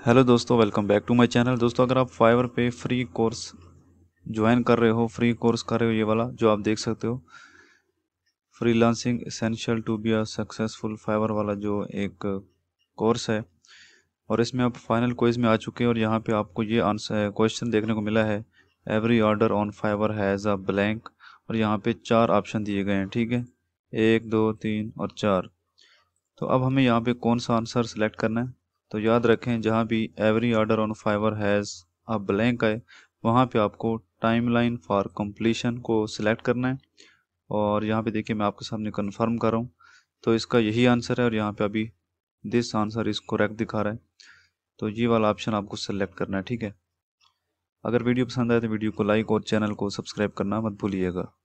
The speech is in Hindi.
हेलो दोस्तों, welcome back to my channel. दोस्तों, अगर आप फाइवर पे फ्री कोर्स ज्वाइन कर रहे हो, फ्री कोर्स कर रहे हो, ये वाला जो आप देख सकते हो, freelancing essential to be a successful Fiverr वाला जो एक कोर्स है, और इसमें आप फाइनल क्विज में आ चुके हैं। और यहाँ पे आपको ये आंसर क्वेश्चन देखने को मिला है, every order on Fiverr has a blank. और यहाँ पे 4 ऑप्शन दिए गए हैं, ठीक है, 1 2 3 और 4। तो अब हमें यहाँ पे कौन सा आंसर सेलेक्ट करना है। तो याद रखें, जहाँ भी every order on Fiverr has a blank है, वहाँ पे आपको टाइमलाइन फॉर कंप्लीशन को सिलेक्ट करना है। और यहाँ पे देखिए, मैं आपके सामने कंफर्म कर रहा हूँ, तो इसका यही आंसर है। और यहाँ पे अभी दिस आंसर इज करेक्ट दिखा रहा है, तो ये वाला ऑप्शन आपको सेलेक्ट करना है, ठीक है। अगर वीडियो पसंद आए तो वीडियो को लाइक और चैनल को सब्सक्राइब करना मत भूलिएगा।